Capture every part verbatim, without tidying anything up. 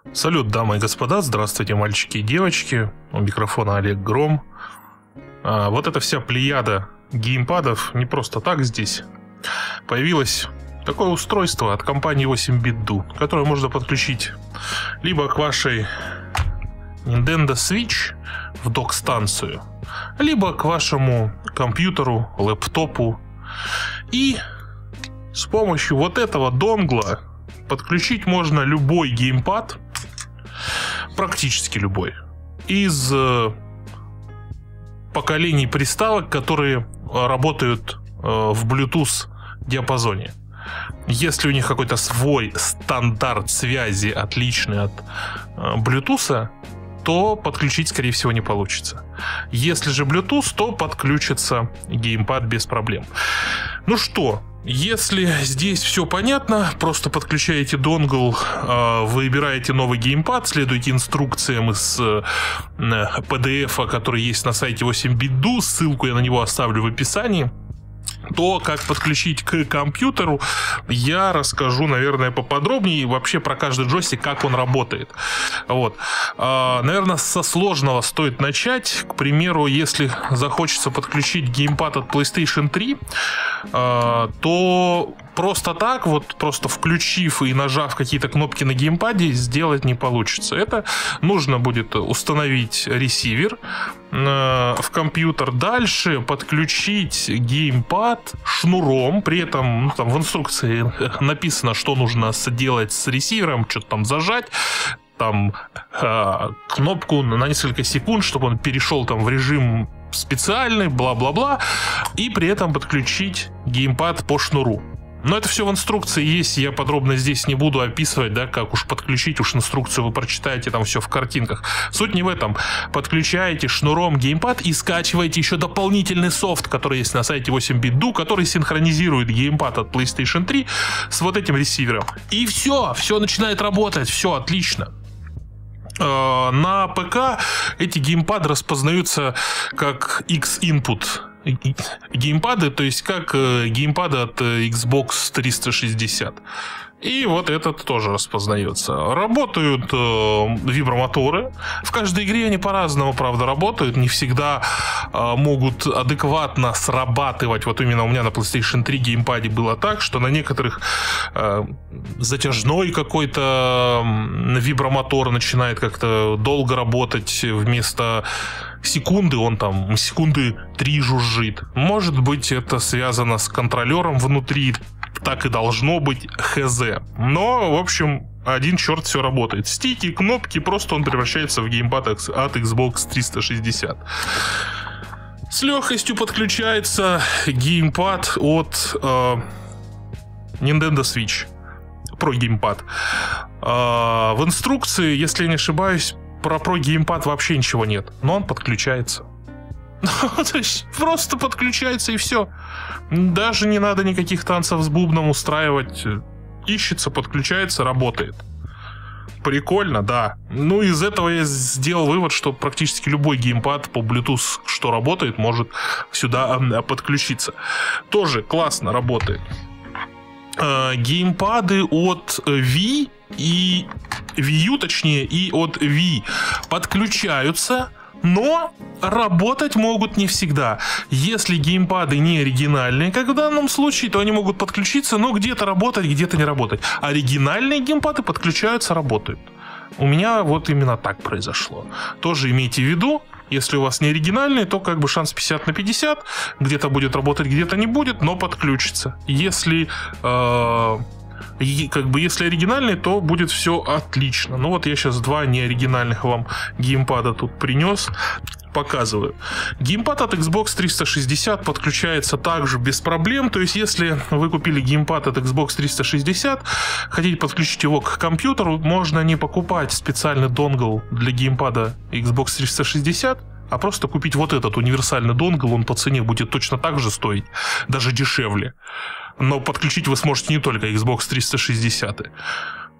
Салют, дамы и господа, здравствуйте, мальчики и девочки. У микрофона Олег Гром. а, Вот эта вся плеяда геймпадов не просто так здесь. Появилось такое устройство от компании восемь бит ду, которое можно подключить либо к вашей Nintendo Switch в док-станцию, либо к вашему компьютеру, лэптопу. И с помощью вот этого донгла подключить можно любой геймпад, практически любой, из э, поколений приставок, которые работают э, в Bluetooth диапазоне. Если у них какой-то свой стандарт связи, отличный от э, Bluetooth, то подключить, скорее всего, не получится. Если же Bluetooth, то подключится геймпад без проблем. Ну что, если здесь все понятно, просто подключаете донгл, выбираете новый геймпад, следуете инструкциям из пи ди эф, который есть на сайте восемь бит ду, ссылку я на него оставлю в описании. То, как подключить к компьютеру, я расскажу, наверное, поподробнее, вообще про каждый джойстик, как он работает. Вот. Наверное, со сложного стоит начать. К примеру, если захочется подключить геймпад от PlayStation три, то просто так, вот просто включив и нажав какие-то кнопки на геймпаде, сделать не получится. Это нужно будет установить ресивер в компьютер, дальше подключить геймпад шнуром, при этом ну, там в инструкции написано, что нужно сделать с ресивером, что-то там зажать, там э, кнопку на несколько секунд, чтобы он перешел там в режим специальный, бла-бла-бла, и при этом подключить геймпад по шнуру. Но это все в инструкции есть, я подробно здесь не буду описывать, да, как уж подключить, уж инструкцию вы прочитаете, там все в картинках. Суть не в этом. Подключаете шнуром геймпад и скачиваете еще дополнительный софт, который есть на сайте восемь бит ду, который синхронизирует геймпад от PlayStation три с вот этим ресивером. И все, все начинает работать, все отлично. На ПК эти геймпады распознаются как X-Input геймпады, то есть как геймпады от Xbox триста шестьдесят. И вот этот тоже распознается. Работают э, вибромоторы. В каждой игре они по-разному, правда, работают. Не всегда э, могут адекватно срабатывать. Вот именно у меня на PlayStation три геймпаде было так, что на некоторых э, затяжной какой-то э, вибромотор начинает как-то долго работать. Вместо секунды он там секунды три жужжит. Может быть, это связано с контролером внутри. Так и должно быть, хз. Но, в общем, один черт все работает. Стики, кнопки, просто он превращается в геймпад от Xbox триста шестьдесят. С легкостью подключается геймпад от э, Nintendo Switch. Про геймпад. Э, в инструкции, если я не ошибаюсь, про про геймпад вообще ничего нет. Но он подключается. То есть просто подключается и все. Даже не надо никаких танцев с бубном устраивать. Ищется, подключается, работает. Прикольно, да. Ну, из этого я сделал вывод, что практически любой геймпад по Bluetooth, что работает, может сюда подключиться. Тоже классно работает. Геймпады от Wii и Wii U, точнее, и от Wii подключаются, но работать могут не всегда. Если геймпады не оригинальные, как в данном случае, то они могут подключиться, но где-то работать, где-то не работать. Оригинальные геймпады подключаются, работают. У меня вот именно так произошло. Тоже имейте в виду, если у вас не оригинальный, то как бы шанс пятьдесят на пятьдесят. Где-то будет работать, где-то не будет, но подключится. Если... Э- И как бы если оригинальный, то будет все отлично. Ну вот я сейчас два неоригинальных вам геймпада тут принес, показываю. Геймпад от Xbox триста шестьдесят подключается также без проблем. То есть если вы купили геймпад от Xbox триста шестьдесят, хотите подключить его к компьютеру, можно не покупать специальный донгл для геймпада Xbox триста шестьдесят, а просто купить вот этот универсальный донгл. Он по цене будет точно так же стоить, даже дешевле. Но подключить вы сможете не только Xbox триста шестьдесят.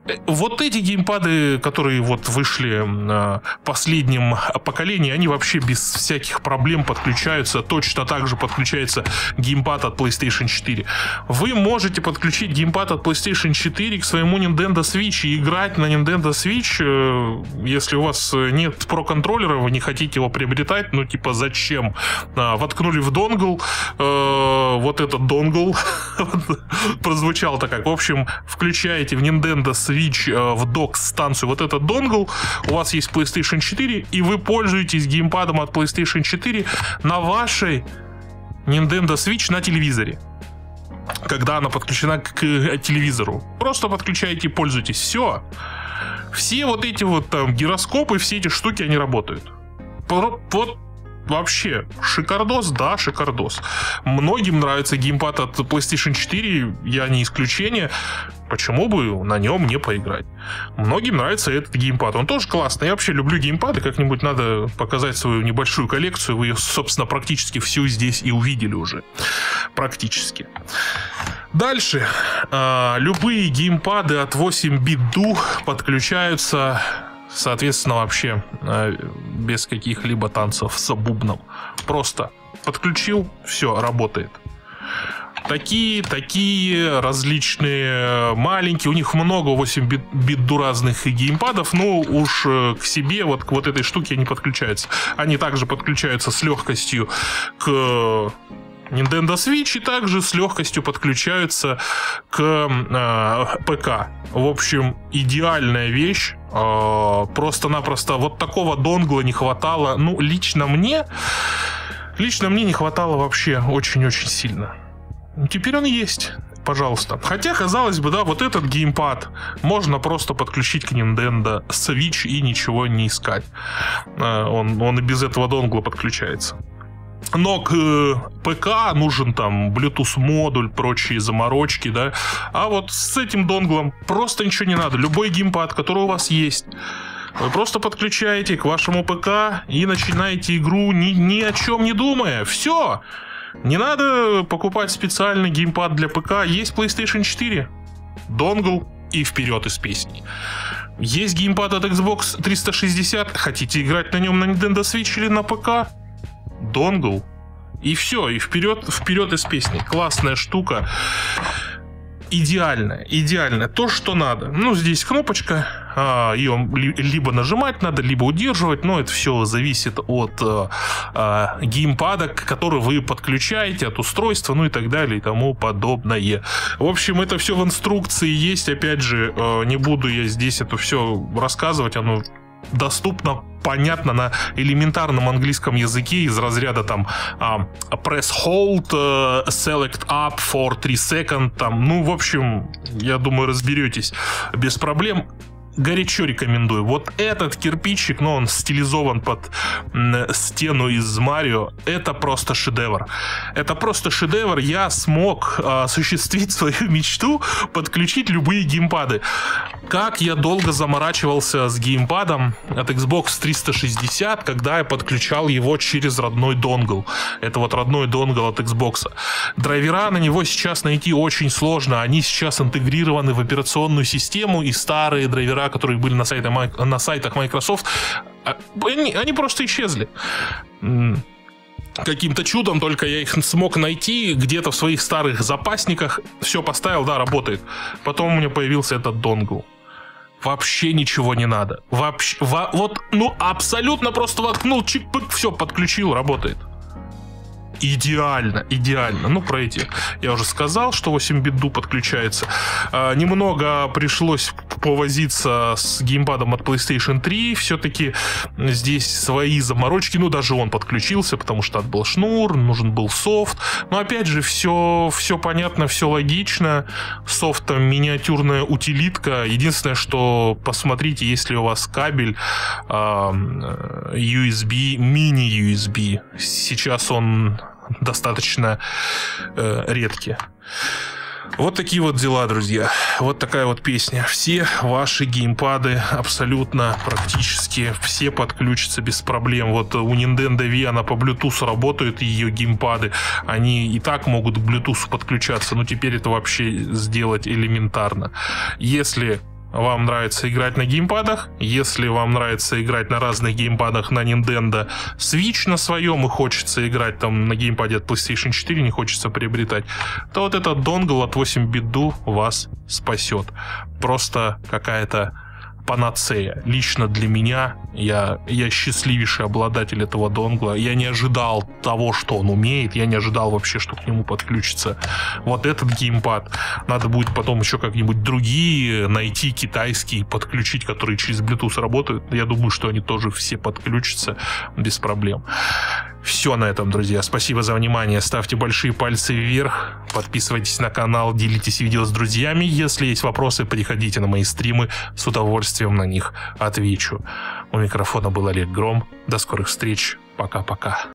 Вот эти геймпады, которые вот вышли в последнем поколении, они вообще без всяких проблем подключаются. Точно так же подключается геймпад от PlayStation четыре. Вы можете подключить геймпад от PlayStation четыре к своему Nintendo Switch и играть на Nintendo Switch, если у вас нет Pro-контроллера, вы не хотите его приобретать, ну типа зачем? Воткнули в донгл, вот этот донгл прозвучал так как. В общем, включаете в Nintendo Switch в док-станцию вот этот донгл, у вас есть PlayStation четыре, и вы пользуетесь геймпадом от PlayStation четыре на вашей Nintendo Switch на телевизоре, когда она подключена к телевизору. Просто подключаете и пользуетесь. Все. Все вот эти вот там гироскопы, все эти штуки, они работают. Вот вообще, шикардос, да, шикардос. Многим нравится геймпад от PlayStation четыре, я не исключение. Почему бы на нем не поиграть? Многим нравится этот геймпад. Он тоже классный. Я вообще люблю геймпады. Как-нибудь надо показать свою небольшую коллекцию. Вы ее, собственно, практически всю здесь и увидели уже. Практически. Дальше. Любые геймпады от восемь бит ду подключаются, соответственно, вообще без каких-либо танцев с бубном. Просто подключил, все, работает. Такие, такие различные маленькие, у них много восемь бит ду разных геймпадов, но уж к себе вот к вот этой штуке они подключаются. Они также подключаются с легкостью к Nintendo Switch и также с легкостью подключаются к э, ПК. В общем, идеальная вещь. Э, просто-напросто вот такого донгла не хватало. Ну, лично мне, лично мне не хватало вообще очень-очень сильно. Теперь он есть, пожалуйста. Хотя, казалось бы, да, вот этот геймпад можно просто подключить к Nintendo Switch и ничего не искать. Он, он и без этого донгла подключается. Но к э, ПК нужен там Bluetooth модуль, прочие заморочки, да. А вот с этим донглом просто ничего не надо. Любой геймпад, который у вас есть, вы просто подключаете к вашему ПК и начинаете игру ни, ни о чем не думая. Все. Не надо покупать специальный геймпад для ПК. Есть PlayStation четыре, донгл и вперед из песней. Есть геймпад от Xbox триста шестьдесят. Хотите играть на нем на Nintendo Switch или на ПК? Донгл. И все, и вперед, вперед из песни. Классная штука. Идеальная, идеальная. То, что надо. Ну, здесь кнопочка. А, ее либо нажимать надо, либо удерживать. Но это все зависит от а, а, геймпада, который вы подключаете, от устройства, ну и так далее, и тому подобное. В общем, это все в инструкции есть. Опять же, не буду я здесь это все рассказывать. Оно доступно, понятно на элементарном английском языке из разряда там uh, press hold, uh, select up for three seconds, там, ну, в общем, я думаю, разберетесь без проблем. Горячо рекомендую. Вот этот кирпичик, но он стилизован под м, стену из Марио. Это просто шедевр. Это просто шедевр. Я смог а, осуществить свою мечту, подключить любые геймпады. Как я долго заморачивался с геймпадом от Xbox триста шестьдесят, когда я подключал его через родной донгл. Это вот родной донгл от Xbox. Драйвера на него сейчас найти очень сложно. Они сейчас интегрированы в операционную систему, и старые драйвера, которые были на сайтах, на сайтах Microsoft, они, они просто исчезли. Каким-то чудом только я их смог найти где-то в своих старых запасниках. Все поставил, да, работает. Потом у меня появился этот донгл. Вообще ничего не надо. Вообще, во, вот, ну, абсолютно просто воткнул, чик-пык, все, подключил, работает. Идеально, идеально. Ну, про эти я уже сказал, что восемь бит ду подключается. А, немного пришлось повозиться с геймпадом от PlayStation три. Все-таки здесь свои заморочки. Ну, даже он подключился, потому что был шнур, нужен был софт. Но, опять же, все, все понятно, все логично. Софт там миниатюрная утилитка. Единственное, что посмотрите, если у вас кабель а, ю эс би, мини-ю эс би. Сейчас он достаточно э, редкие. Вот такие вот дела, друзья. Вот такая вот песня. Все ваши геймпады абсолютно практически все подключатся без проблем. Вот у Nintendo Wii она по Bluetooth работает, ее геймпады. Они и так могут к Bluetooth подключаться, но теперь это вообще сделать элементарно. Если вам нравится играть на геймпадах, если вам нравится играть на разных геймпадах на Nintendo Switch на своем и хочется играть там на геймпаде от PlayStation четыре, не хочется приобретать, то вот этот донгл от восемь бит ду вас спасет. Просто какая-то панацея. Лично для меня, я, я счастливейший обладатель этого донгла. Я не ожидал того, что он умеет. Я не ожидал вообще, что к нему подключится вот этот геймпад. Надо будет потом еще как-нибудь другие найти, китайские, подключить, которые через Bluetooth работают. Я думаю, что они тоже все подключатся без проблем. Все на этом, друзья. Спасибо за внимание. Ставьте большие пальцы вверх. Подписывайтесь на канал, делитесь видео с друзьями. Если есть вопросы, приходите на мои стримы. С удовольствием на них отвечу. У микрофона был Олег Гром. До скорых встреч. Пока-пока.